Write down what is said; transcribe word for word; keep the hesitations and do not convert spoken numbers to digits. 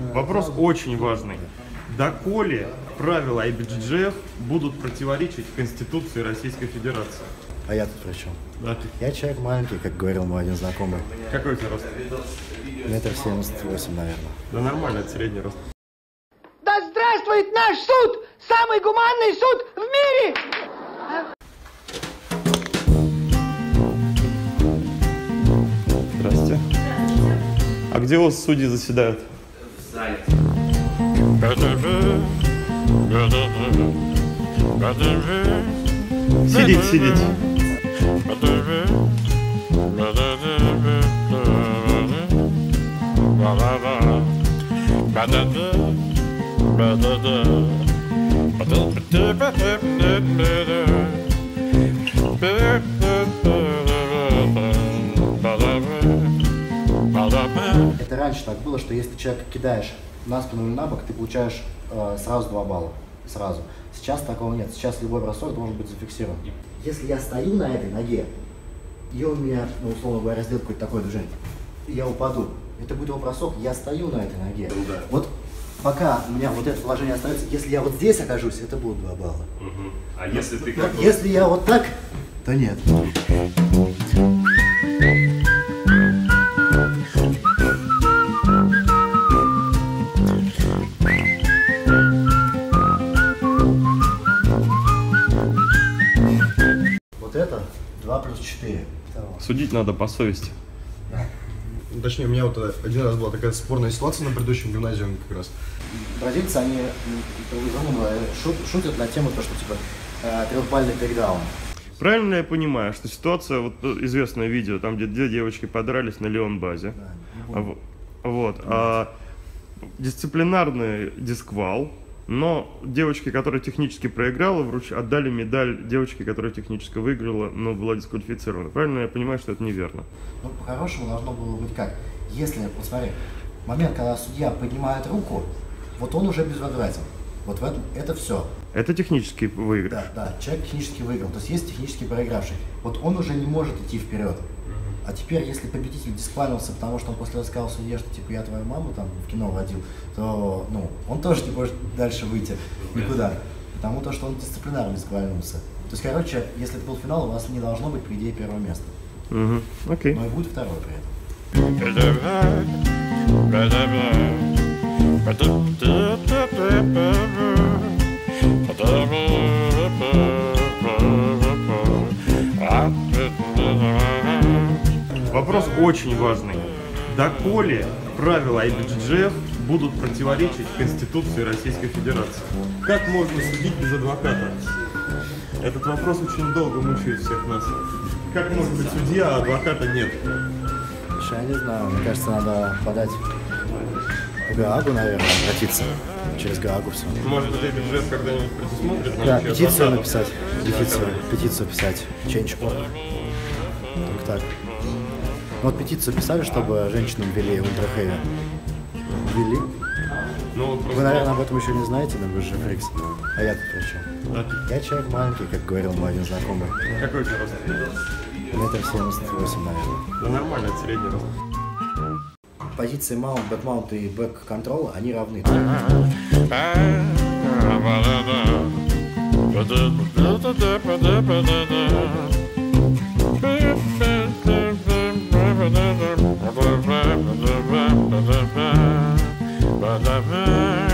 Вопрос очень важный. Доколе правила ай би джи джи эф будут противоречить Конституции Российской Федерации? А я тут при чем? Да, ты. Я человек маленький, как говорил мой один знакомый. Какой у тебя рост? Метр семьдесят восемь, наверное. Да нормально, это средний рост. Да здравствует наш суд! Самый гуманный суд в мире! Здрасте. А где у вас судьи заседают? В зале. Сидите, сидите. Это раньше так было, что если человека кидаешь на спину или на бок, ты получаешь э, сразу два балла. Сразу. Сейчас такого нет. Сейчас любой бросок должен быть зафиксирован. Если я стою на этой ноге, и он меня, ну, условно говоря, сделает какое-то такое движение, и я упаду, это будет его бросок, я стою на этой ноге. Ну, да. Вот пока у меня вот это положение остается, если я вот здесь окажусь, это будут два балла. Угу. А если ты Но как бы... если я вот так, то нет. Вот это два плюс четыре. Судить надо по совести. Точнее, у меня вот один раз была такая спорная ситуация на предыдущем гимназиуме как раз. Бразильцы, они шут, шутят на тему, то, что типа трехбальный тейкдаун. Правильно я понимаю, что ситуация, вот известное видео, там где две девочки подрались на Леон-базе. Да, а, вот, а дисциплинарный дисквал, но девочке, которая технически проиграла, вруч... отдали медаль девочке, которая технически выиграла, но была дисквалифицирована. Правильно я понимаю, что это неверно? Ну, по-хорошему должно было быть как? Если, вот смотри, момент, когда судья поднимает руку, вот он уже безвозвратен. Вот в этом, это все. Это технически выигрыш. Да, да, человек технически выиграл, то есть есть технически проигравший. Вот он уже не может идти вперед. А теперь, если победитель дисквалился, потому что он после этого сказал судье, что типа я твою маму там в кино водил, то ну, он тоже не может дальше выйти никуда. Потому то, что он дисциплинарно дисквалился. То есть, короче, если это был финал, у вас не должно быть, по идее, первого места. Угу. Окей. Но и будет второе при этом. Вопрос очень важный. Доколе правила ай би джи джи эф будут противоречить Конституции Российской Федерации? Как можно судить без адвоката? Этот вопрос очень долго мучает всех нас. Как может быть судья, а адвоката нет? Слушай, я не знаю, мне кажется, надо подать в Гаагу, наверное, обратиться. Через Гаагу все. Может, ай би джи эф когда-нибудь предусмотрит Да, наличие петицию адвокатов? написать. Петицию, петицию писать. Change org. Только так. Ну, вот петицию писали, чтобы женщинам ввели ультрахэви. Ввели. Ну, вот просто... Вы, наверное, об этом еще не знаете, но вы же фрикс. А я тут при чем? Да. Я человек маленький, как говорил мой один знакомый. Какой у тебя рост? Метр семьдесят восемь, наверное. Да нормально, это средний рост. Позиции маунт, бэк-маунт и бэк-контрол, они равны. Ba-da-ba